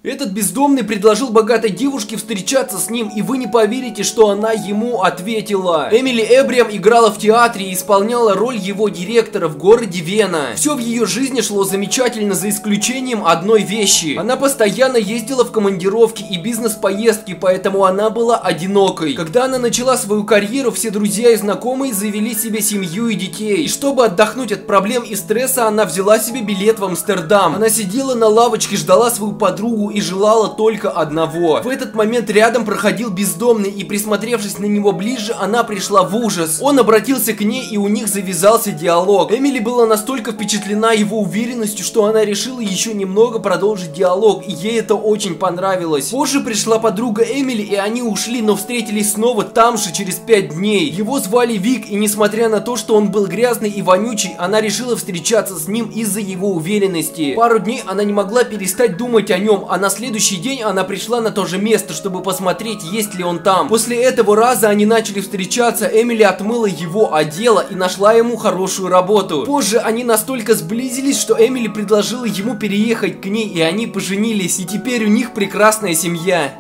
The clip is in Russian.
Этот бездомный предложил богатой девушке встречаться с ним, и вы не поверите, что она ему ответила. Эмили Эбриам играла в театре и исполняла роль его директора в городе Вена. Все в ее жизни шло замечательно, за исключением одной вещи. Она постоянно ездила в командировки и бизнес-поездки, поэтому она была одинокой. Когда она начала свою карьеру, все друзья и знакомые завели себе семью и детей. И чтобы отдохнуть от проблем и стресса, она взяла себе билет в Амстердам. Она сидела на лавочке, ждала свою подругу и желала только одного. В этот момент рядом проходил бездомный, и присмотревшись на него ближе, она пришла в ужас. Он обратился к ней, и у них завязался диалог. Эмили была настолько впечатлена его уверенностью, что она решила еще немного продолжить диалог, и ей это очень понравилось. Позже пришла подруга Эмили, и они ушли, но встретились снова там же через 5 дней. Его звали Вик, и несмотря на то, что он был грязный и вонючий, она решила встречаться с ним из-за его уверенности. Пару дней она не могла перестать думать о нем, а на следующий день она пришла на то же место, чтобы посмотреть, есть ли он там. После этого раза они начали встречаться, Эмили отмыла его, одела и нашла ему хорошую работу. Позже они настолько сблизились, что Эмили предложила ему переехать к ней, и они поженились, и теперь у них прекрасная семья.